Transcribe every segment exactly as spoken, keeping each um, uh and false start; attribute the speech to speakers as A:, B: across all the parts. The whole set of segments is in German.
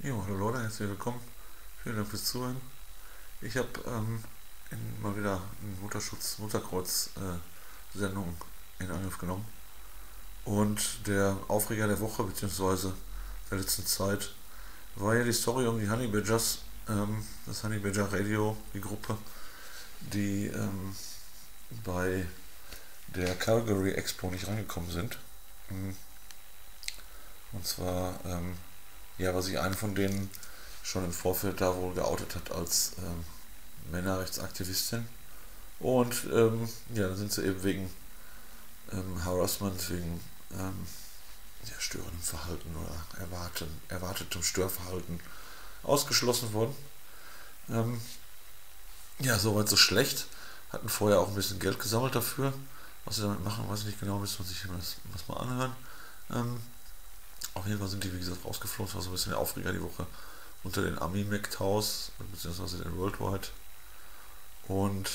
A: Jo, hallo Leute, herzlich willkommen. Vielen Dank fürs Zuhören. Ich habe ähm, in- mal wieder eine Mutterschutz, Mutterkreuz-Sendung in Angriff genommen. Und der Aufreger der Woche bzw. der letzten Zeit war ja die Story um die Honey Badgers, ähm, das Honey Badger Radio, die Gruppe, die ähm, bei der Calgary Expo nicht reingekommen sind. Mhm. Und zwar, ähm, ja, weil sich einer von denen schon im Vorfeld da wohl geoutet hat als ähm, Männerrechtsaktivistin. Und ähm, ja, dann sind sie eben wegen ähm, Harassment, wegen ähm, ja, störendem Verhalten oder erwarten, erwartetem Störverhalten ausgeschlossen worden. Ähm, ja, soweit so schlecht. Hatten vorher auch ein bisschen Geld gesammelt dafür. Was sie damit machen, weiß ich nicht genau, müssen wir sich das, das mal anhören. Ähm, auf jeden Fall sind die, wie gesagt, rausgeflogen. Das war so ein bisschen der Aufreger die Woche unter den Ami McTaus, beziehungsweise den Worldwide. Und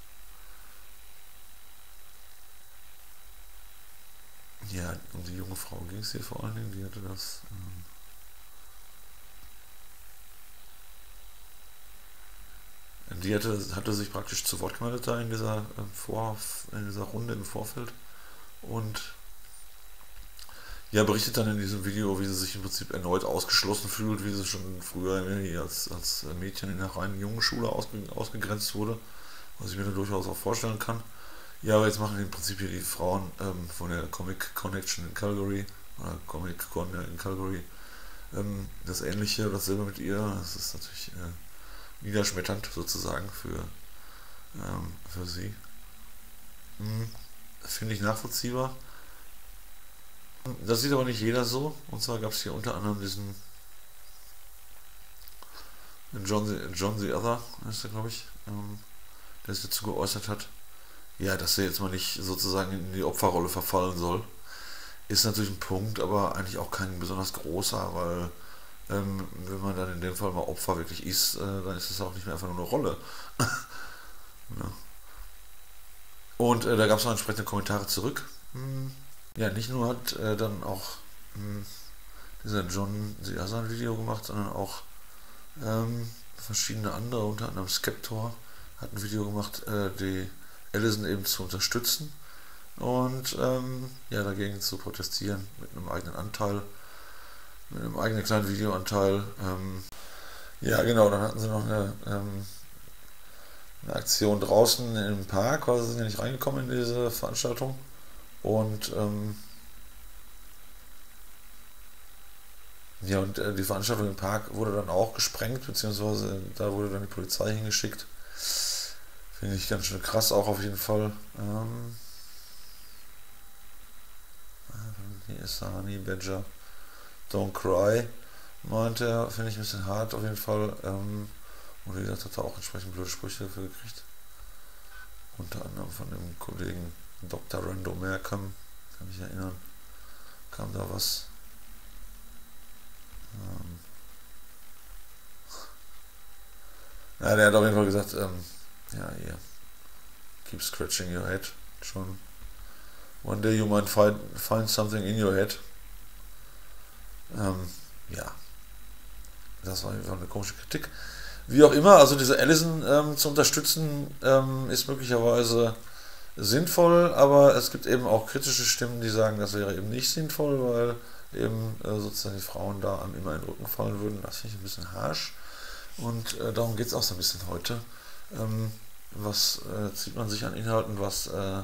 A: ja, um die junge Frau ging es hier vor allen Dingen, die hatte das. Ähm, die hatte, hatte sich praktisch zu Wort gemeldet da in dieser, äh, Vor, in dieser Runde im Vorfeld und ja, berichtet dann in diesem Video, wie sie sich im Prinzip erneut ausgeschlossen fühlt, wie sie schon früher als, als Mädchen in einer reinen Jungenschule ausge, ausgegrenzt wurde, was ich mir da durchaus auch vorstellen kann. Ja, aber jetzt machen im Prinzip hier die Frauen ähm, von der Comic Connection in Calgary, oder Comic Con in Calgary, ähm, das Ähnliche oder dasselbe mit ihr. Das ist natürlich äh, niederschmetternd sozusagen für, ähm, für sie. Hm, finde ich nachvollziehbar. Das sieht aber nicht jeder so. Und zwar gab es hier unter anderem diesen John the, John the Other, heißt der, glaube ich, ähm, der sich dazu geäußert hat. Ja, dass er jetzt mal nicht sozusagen in die Opferrolle verfallen soll. Ist natürlich ein Punkt, aber eigentlich auch kein besonders großer, weil ähm, wenn man dann in dem Fall mal Opfer wirklich ist, äh, dann ist es auch nicht mehr einfach nur eine Rolle. Ja. Und äh, da gab es auch entsprechende Kommentare zurück. Hm. Ja, nicht nur hat äh, dann auch hm, dieser John the Other ein Video gemacht, sondern auch ähm, verschiedene andere, unter anderem Skeptor, hat ein Video gemacht, äh, die Allison eben zu unterstützen und ähm, ja, dagegen zu protestieren mit einem eigenen Anteil, mit einem eigenen kleinen Videoanteil. Ähm, ja, genau, dann hatten sie noch eine, ähm, eine Aktion draußen im Park, weil sie sind ja nicht reingekommen in diese Veranstaltung. Und ähm, ja, und äh, die Veranstaltung im Park wurde dann auch gesprengt, beziehungsweise da wurde dann die Polizei hingeschickt. Finde ich ganz schön krass, auch auf jeden Fall. Ähm, hier ist der Honey Badger. Don't Cry, meint er, finde ich ein bisschen hart auf jeden Fall. Ähm, und wie gesagt, hat er auch entsprechend blöde Sprüche dafür gekriegt. Unter anderem von dem Kollegen Doktor Rando Merkham, kann mich erinnern, kam da was. Ähm, ja, der hat auf jeden Fall gesagt, ähm, ja, hier, keep scratching your head, schon. One day you might find, find something in your head. Ähm, ja, das war einfach eine komische Kritik. Wie auch immer, also diese Allison ähm, zu unterstützen, ähm, ist möglicherweise sinnvoll, aber es gibt eben auch kritische Stimmen, die sagen, das wäre eben nicht sinnvoll, weil eben äh, sozusagen die Frauen da einem immer in den Rücken fallen würden. Das finde ich ein bisschen harsch und äh, darum geht es auch so ein bisschen heute. Ähm, was äh, zieht man sich an Inhalten, was, äh,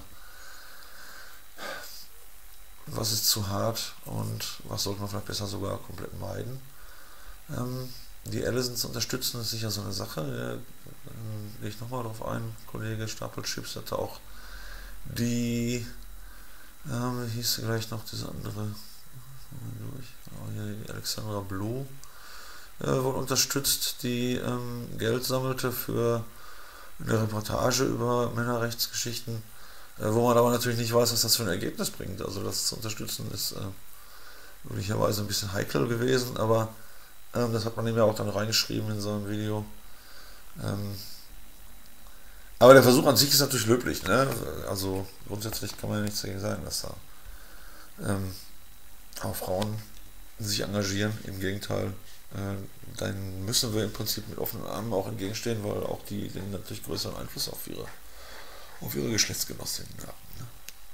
A: was ist zu hart und was sollte man vielleicht besser sogar komplett meiden. Ähm, die Allison zu unterstützen ist sicher so eine Sache. Da ähm, gehe ich nochmal drauf ein. Kollege Stapelchips hatte auch die, ähm, wie hieß sie gleich noch, diese andere, oh, hier die Alexandra Blue, äh, wurde unterstützt, die ähm, Geld sammelte für eine Reportage über Männerrechtsgeschichten, äh, wo man aber natürlich nicht weiß, was das für ein Ergebnis bringt. Also das zu unterstützen ist äh, möglicherweise ein bisschen heikel gewesen, aber ähm, das hat man ihm ja auch dann reingeschrieben in seinem Video. Ähm, aber der Versuch an sich ist natürlich löblich, ne? Also grundsätzlich kann man ja nichts dagegen sagen, dass da ähm, auch Frauen sich engagieren. Im Gegenteil, äh, dann müssen wir im Prinzip mit offenen Armen auch entgegenstehen, weil auch die, die natürlich größeren Einfluss auf ihre, auf ihre Geschlechtsgenossinnen haben. Ne?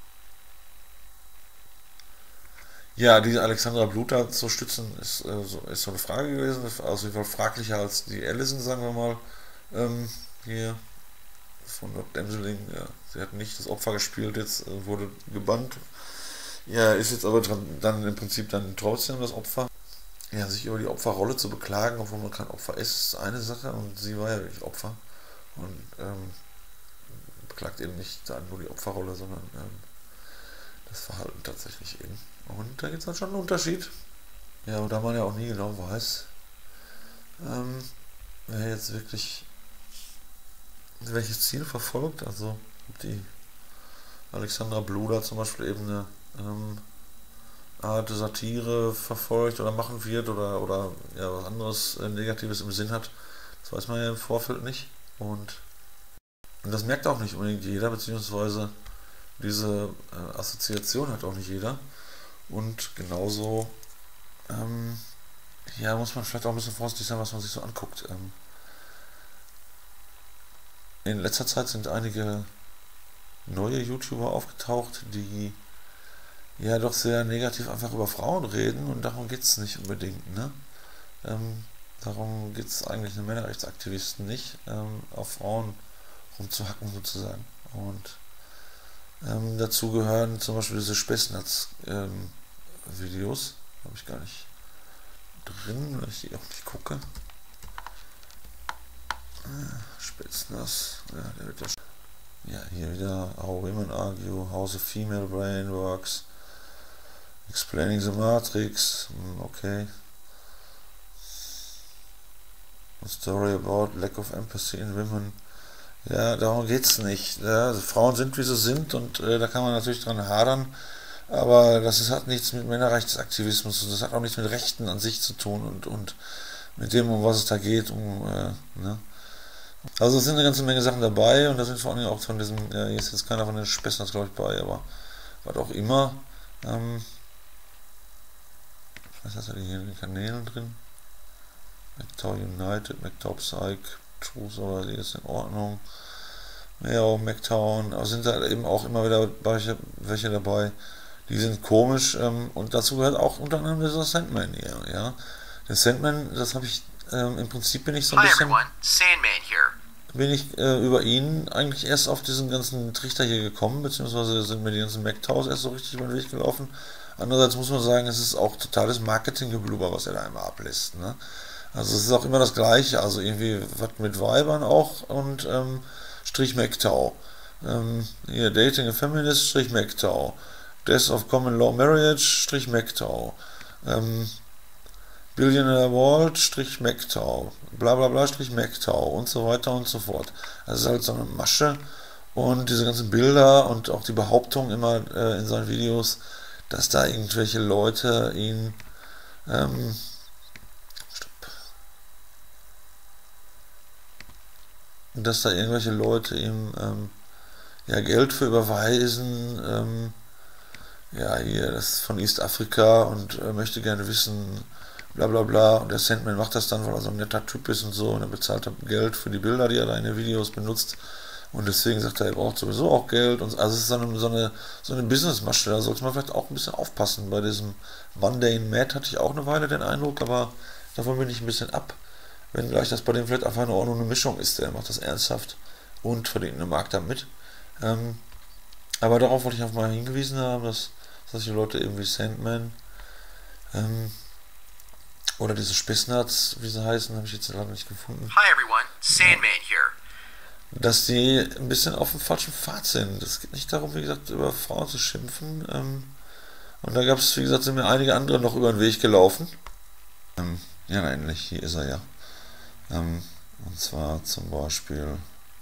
A: Ja, diese Alexandra Bluter zu stützen, ist, äh, so, ist so eine Frage gewesen. Also sie war fraglicher als die Allison, sagen wir mal. Ähm, hier von Lord Demseling. Ja, sie hat nicht das Opfer gespielt, jetzt äh, wurde gebannt. Ja, ist jetzt aber dran, dann im Prinzip dann trotzdem das Opfer. Ja, sich über die Opferrolle zu beklagen, obwohl man kein Opfer ist, ist eine Sache und sie war ja wirklich Opfer. Und ähm, beklagt eben nicht nur die Opferrolle, sondern ähm, das Verhalten tatsächlich eben. Und da gibt es dann schon einen Unterschied. Ja, und da man ja auch nie genau weiß, ähm, wer jetzt wirklich welches Ziel verfolgt. Also ob die Alexandra Bluder zum Beispiel eben eine ähm, Art Satire verfolgt oder machen wird oder, oder ja, was anderes äh, Negatives im Sinn hat. Das weiß man ja im Vorfeld nicht. Und, und das merkt auch nicht unbedingt jeder, beziehungsweise diese äh, Assoziation hat auch nicht jeder. Und genauso ähm, ja, muss man vielleicht auch ein bisschen vorsichtig sein, was man sich so anguckt. Ähm, in letzter Zeit sind einige neue YouTuber aufgetaucht, die ja doch sehr negativ einfach über Frauen reden und darum geht es nicht unbedingt. Ne? Ähm, darum geht es eigentlich den Männerrechtsaktivisten nicht, ähm, auf Frauen rumzuhacken sozusagen. Und ähm, dazu gehören zum Beispiel diese Spessnaz-Videos. Ähm, habe ich gar nicht drin, weil ich die auch nicht gucke. Ah, Spetsnaz, ja, der wird ja, ja, hier wieder How Women Argue, How the Female Brain Works, Explaining the Matrix, okay. A Story about Lack of Empathy in Women. Ja, darum geht's nicht. Ja, also Frauen sind, wie sie sind und äh, da kann man natürlich dran hadern, aber das ist, hat nichts mit Männerrechtsaktivismus und das hat auch nichts mit Rechten an sich zu tun und, und mit dem, um was es da geht. Um, äh, ne? Also es sind eine ganze Menge Sachen dabei und da sind vor allem auch von diesem, ja, hier ist jetzt keiner von den Spessnaz, glaube ich, bei, aber was auch immer. Ähm, was hast du hier in den Kanälen drin? McTow United, McTow Psych, Truth, aber die ist in Ordnung. Ja, auch McTown, aber sind da eben auch immer wieder welche, welche dabei, die sind komisch ähm, und dazu gehört auch unter anderem dieser Sandman hier, ja. Der Sandman, das habe ich, ähm, im Prinzip bin ich so ein
B: Hi
A: bisschen,
B: everyone, Sandman here.
A: bin ich äh, über ihn eigentlich erst auf diesen ganzen Trichter hier gekommen, beziehungsweise sind mir die ganzen McTows erst so richtig über den Weg gelaufen. Andererseits muss man sagen, es ist auch totales Marketinggeblubber, was er da immer ablässt, ne. Also es ist auch immer das Gleiche, also irgendwie was mit Weibern auch und ähm, Strich McTow. Ähm, hier, Dating a Feminist, Strich McTow. Death of Common Law Marriage, Strich McTow. Ähm, Billionaire Walt, Strich McTow. Bla bla bla, Strich McTow und so weiter und so fort. Also es ist halt so eine Masche und diese ganzen Bilder und auch die Behauptung immer äh, in seinen Videos, dass da irgendwelche Leute ihn ähm, dass da irgendwelche Leute ihm ähm, ja, Geld für überweisen, ähm, ja, hier, das ist von East Africa und äh, möchte gerne wissen, bla bla bla, und der Sandman macht das dann, weil er so ein netter Typ ist und so, und er bezahlt dann Geld für die Bilder, die er da in den Videos benutzt, und deswegen sagt er, er braucht sowieso auch Geld, und also es ist so eine, so eine, so eine Businessmasche, da sollte man vielleicht auch ein bisschen aufpassen. Bei diesem Mundane Matt hatte ich auch eine Weile den Eindruck, aber davon bin ich ein bisschen ab. Wenn gleich das bei dem vielleicht einfach nur eine Mischung ist, der macht das ernsthaft und verdient eine Mark damit. Ähm, aber darauf wollte ich einfach mal hingewiesen haben, dass solche Leute eben wie Sandman ähm, oder diese Spessnaz, wie sie heißen, habe ich jetzt leider nicht gefunden.
B: Hi everyone, Sandman here.
A: Dass die ein bisschen auf dem falschen Pfad sind. Es geht nicht darum, wie gesagt, über Frauen zu schimpfen. Ähm, und da gab es, wie gesagt, sind mir einige andere noch über den Weg gelaufen. Ähm, ja, endlich, hier ist er ja. Ähm, und zwar zum Beispiel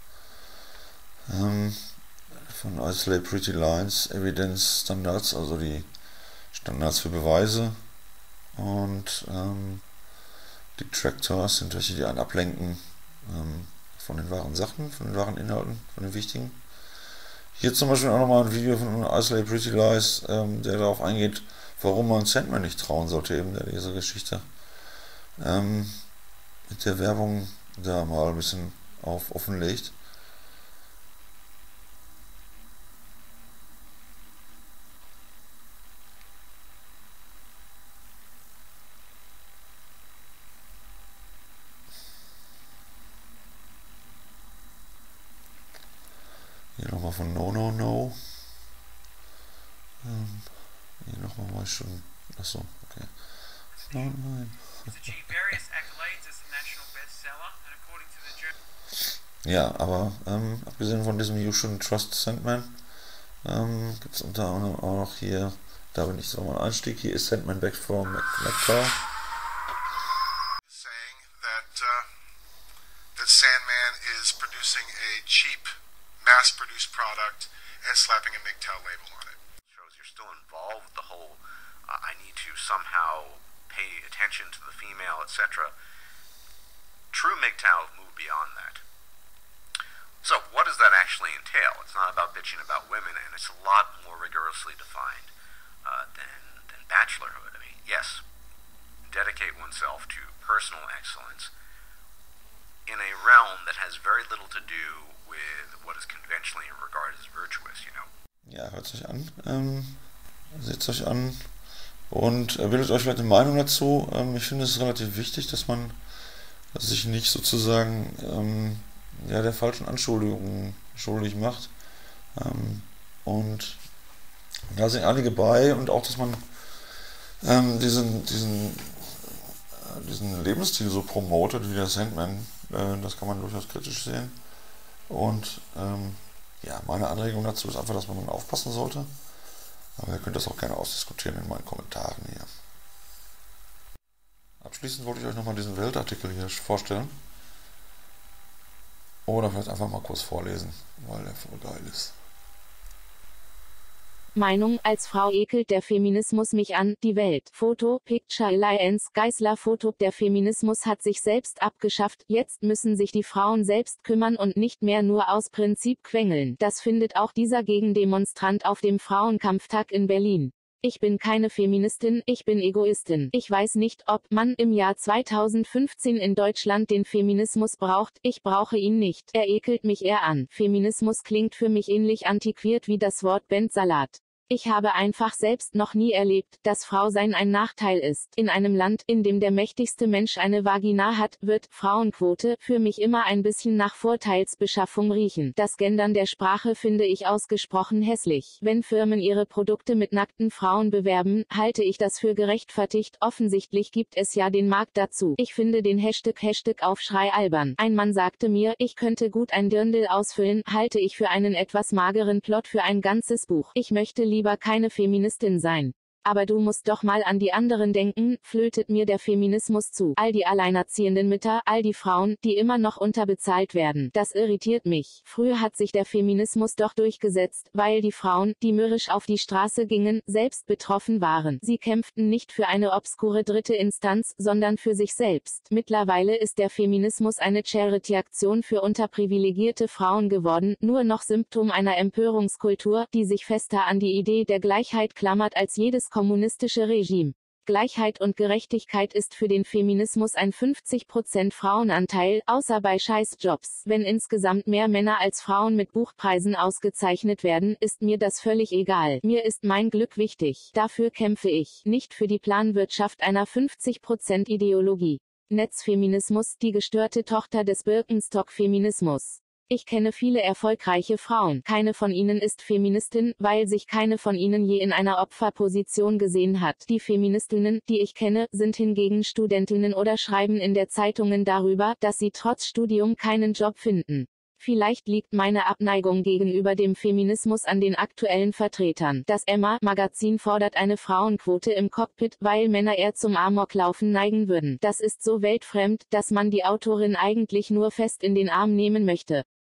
A: ähm, von Isolate Pretty Lines, Evidence Standards, also die Standards für Beweise. Und ähm, Detractors sind welche, die einen ablenken ähm, von den wahren Sachen, von den wahren Inhalten, von den wichtigen. Hier zum Beispiel auch nochmal ein Video von Isolate Pretty Lies, ähm, der darauf eingeht, warum man Sandman nicht trauen sollte, eben diese Geschichte ähm, mit der Werbung da mal ein bisschen auf offenlegt. Hier nochmal von No No No. Ähm, hier nochmal mal schon. Achso, okay. Nein, nein. Ja, aber ähm, abgesehen von diesem You Shouldn't Trust Sandman ähm, gibt es unter anderem auch noch hier, da bin ich so mal Einstieg, hier ist Sandman Back from McCall.
C: Saying that, uh, that Sandman is producing a cheap, mass-produced product and slapping a M G T O W label on it.
B: Shows you're still involved with the whole, uh, I need to somehow pay attention to the female, et cetera. True M G T O W moved beyond that. So, what does that actually entail? It's not about bitching about women, and it's a lot more rigorously defined uh, than, than bachelorhood. I mean, yes, dedicate oneself to personal excellence in a realm that has very little to do with what is conventionally regarded as virtuous, you know.
A: Ja, hört sich an, ähm, seht euch an und äh, bildet euch vielleicht eine Meinung dazu. Ähm, ich finde es relativ wichtig, dass man sich nicht sozusagen ähm, ja, der falschen Anschuldigungen schuldig macht. Ähm, und da sind einige bei und auch, dass man ähm, diesen, diesen, äh, diesen Lebensstil so promotet wie der Sandman, äh, das kann man durchaus kritisch sehen. Und ähm, ja, meine Anregung dazu ist einfach, dass man aufpassen sollte. Aber ihr könnt das auch gerne ausdiskutieren in meinen Kommentaren hier. Abschließend wollte ich euch nochmal diesen Weltartikel hier vorstellen. Oder vielleicht einfach mal kurz vorlesen, weil der voll geil ist.
D: Meinung: Als Frau ekelt der Feminismus mich an. Die Welt. Foto: Picture Alliance Geisler. Foto: Der Feminismus hat sich selbst abgeschafft. Jetzt müssen sich die Frauen selbst kümmern und nicht mehr nur aus Prinzip quengeln. Das findet auch dieser Gegendemonstrant auf dem Frauenkampftag in Berlin. Ich bin keine Feministin, ich bin Egoistin. Ich weiß nicht, ob man im Jahr zweitausendfünfzehn in Deutschland den Feminismus braucht. Ich brauche ihn nicht. Er ekelt mich eher an. Feminismus klingt für mich ähnlich antiquiert wie das Wort Bandsalat. Ich habe einfach selbst noch nie erlebt, dass Frausein ein Nachteil ist. In einem Land, in dem der mächtigste Mensch eine Vagina hat, wird Frauenquote für mich immer ein bisschen nach Vorteilsbeschaffung riechen. Das Gendern der Sprache finde ich ausgesprochen hässlich. Wenn Firmen ihre Produkte mit nackten Frauen bewerben, halte ich das für gerechtfertigt. Offensichtlich gibt es ja den Markt dazu. Ich finde den Hashtag Hashtag Aufschrei albern. Ein Mann sagte mir, ich könnte gut ein Dirndl ausfüllen, halte ich für einen etwas mageren Plot für ein ganzes Buch. Ich möchte lieber keine Feministin sein. Aber du musst doch mal an die anderen denken, flötet mir der Feminismus zu. All die alleinerziehenden Mütter, all die Frauen, die immer noch unterbezahlt werden. Das irritiert mich. Früher hat sich der Feminismus doch durchgesetzt, weil die Frauen, die mürrisch auf die Straße gingen, selbst betroffen waren. Sie kämpften nicht für eine obskure dritte Instanz, sondern für sich selbst. Mittlerweile ist der Feminismus eine Charity-Aktion für unterprivilegierte Frauen geworden, nur noch Symptom einer Empörungskultur, die sich fester an die Idee der Gleichheit klammert als jedes kommunistische Regime. Gleichheit und Gerechtigkeit ist für den Feminismus ein fünfzig Prozent Frauenanteil, außer bei Scheißjobs. Wenn insgesamt mehr Männer als Frauen mit Buchpreisen ausgezeichnet werden, ist mir das völlig egal. Mir ist mein Glück wichtig. Dafür kämpfe ich, nicht für die Planwirtschaft einer fünfzig Prozent Ideologie. Netzfeminismus, die gestörte Tochter des Birkenstock-Feminismus. Ich kenne viele erfolgreiche Frauen. Keine von ihnen ist Feministin, weil sich keine von ihnen je in einer Opferposition gesehen hat. Die Feministinnen, die ich kenne, sind hingegen Studentinnen oder schreiben in der Zeitungen darüber, dass sie trotz Studium keinen Job finden. Vielleicht liegt meine Abneigung gegenüber dem Feminismus an den aktuellen Vertretern. Das Emma-Magazin fordert eine Frauenquote im Cockpit, weil Männer eher zum Amoklaufen neigen würden. Das ist so weltfremd, dass man die Autorin eigentlich nur fest in den Arm nehmen möchte.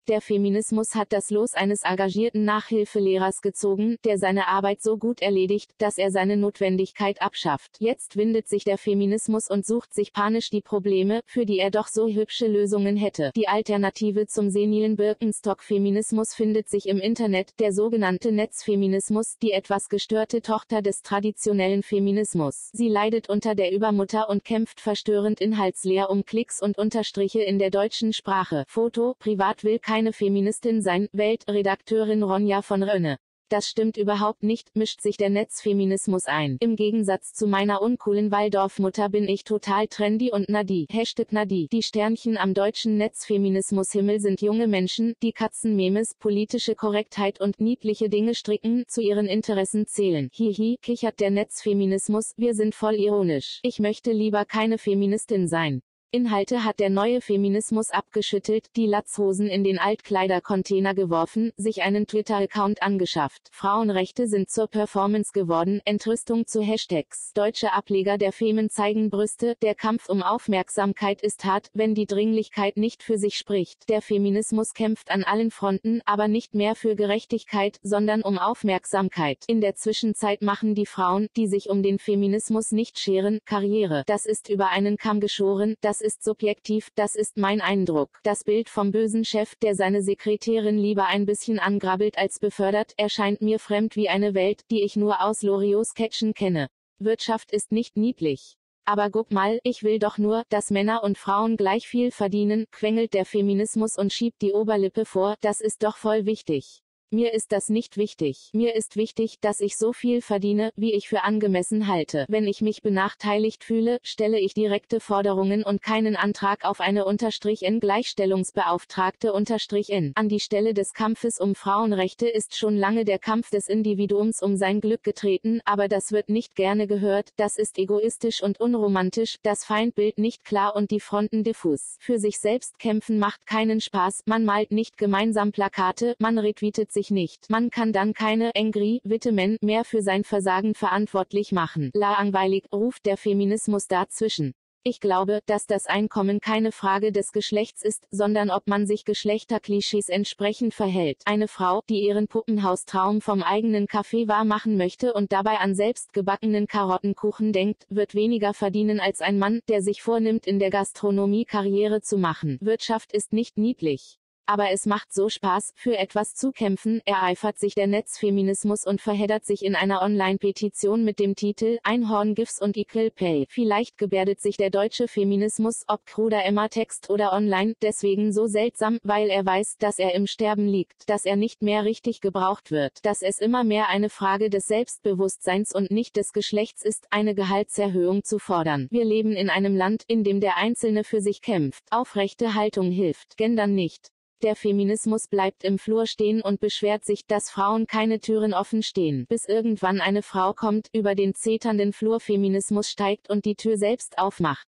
D: Der Feminismus hat das Los eines engagierten Nachhilfelehrers gezogen, der seine Arbeit so gut erledigt, dass er seine Notwendigkeit abschafft. Jetzt windet sich der Feminismus und sucht sich panisch die Probleme, für die er doch so hübsche Lösungen hätte. Die Alternative zum senilen Birkenstock-Feminismus findet sich im Internet, der sogenannte Netzfeminismus, die etwas gestörte Tochter des traditionellen Feminismus. Sie leidet unter der Übermutter und kämpft verstörend inhaltsleer um Klicks und Unterstriche in der deutschen Sprache. Foto: Privat will keine Feministin sein, Weltredakteurin Ronja von Rönne. Das stimmt überhaupt nicht, mischt sich der Netzfeminismus ein. Im Gegensatz zu meiner uncoolen Waldorfmutter bin ich total trendy und Nadi. Hashtag Nadi. Die Sternchen am deutschen Netzfeminismushimmel sind junge Menschen, die Katzenmemes, politische Korrektheit und niedliche Dinge stricken, zu ihren Interessen zählen. Hihi, kichert der Netzfeminismus, wir sind voll ironisch. Ich möchte lieber keine Feministin sein. Inhalte hat der neue Feminismus abgeschüttelt, die Latzhosen in den Altkleidercontainer geworfen, sich einen Twitter-Account angeschafft. Frauenrechte sind zur Performance geworden, Entrüstung zu Hashtags. Deutsche Ableger der Femen zeigen Brüste, der Kampf um Aufmerksamkeit ist hart, wenn die Dringlichkeit nicht für sich spricht. Der Feminismus kämpft an allen Fronten, aber nicht mehr für Gerechtigkeit, sondern um Aufmerksamkeit. In der Zwischenzeit machen die Frauen, die sich um den Feminismus nicht scheren, Karriere. Das ist über einen Kamm geschoren, das ist subjektiv, das ist mein Eindruck. Das Bild vom bösen Chef, der seine Sekretärin lieber ein bisschen angrabbelt als befördert, erscheint mir fremd wie eine Welt, die ich nur aus Loriot-Sketchen kenne. Wirtschaft ist nicht niedlich. Aber guck mal, ich will doch nur, dass Männer und Frauen gleich viel verdienen, quengelt der Feminismus und schiebt die Oberlippe vor, das ist doch voll wichtig. Mir ist das nicht wichtig. Mir ist wichtig, dass ich so viel verdiene, wie ich für angemessen halte. Wenn ich mich benachteiligt fühle, stelle ich direkte Forderungen und keinen Antrag auf eine Unterstrich N Gleichstellungsbeauftragte Unterstrich N. An die Stelle des Kampfes um Frauenrechte ist schon lange der Kampf des Individuums um sein Glück getreten, aber das wird nicht gerne gehört, das ist egoistisch und unromantisch, das Feindbild nicht klar und die Fronten diffus. Für sich selbst kämpfen macht keinen Spaß, man malt nicht gemeinsam Plakate, man retweetet sich nicht. Man kann dann keine Angry Women mehr für sein Versagen verantwortlich machen. Langweilig, ruft der Feminismus dazwischen. Ich glaube, dass das Einkommen keine Frage des Geschlechts ist, sondern ob man sich Geschlechterklischees entsprechend verhält. Eine Frau, die ihren Puppenhaustraum vom eigenen Café wahr machen möchte und dabei an selbstgebackenen Karottenkuchen denkt, wird weniger verdienen als ein Mann, der sich vornimmt, in der Gastronomie Karriere zu machen. Wirtschaft ist nicht niedlich. Aber es macht so Spaß, für etwas zu kämpfen, ereifert sich der Netzfeminismus und verheddert sich in einer Online-Petition mit dem Titel Einhorn-GIFs und Equal Pay. Vielleicht gebärdet sich der deutsche Feminismus, ob kruder Emma-Text oder online, deswegen so seltsam, weil er weiß, dass er im Sterben liegt, dass er nicht mehr richtig gebraucht wird, dass es immer mehr eine Frage des Selbstbewusstseins und nicht des Geschlechts ist, eine Gehaltserhöhung zu fordern. Wir leben in einem Land, in dem der Einzelne für sich kämpft. Aufrechte Haltung hilft, Gendern nicht. Der Feminismus bleibt im Flur stehen und beschwert sich, dass Frauen keine Türen offen stehen, bis irgendwann eine Frau kommt, über den zeternden Flur Feminismus steigt und die Tür selbst aufmacht.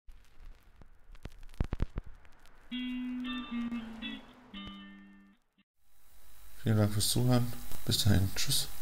A: Vielen Dank fürs Zuhören. Bis dahin. Tschüss.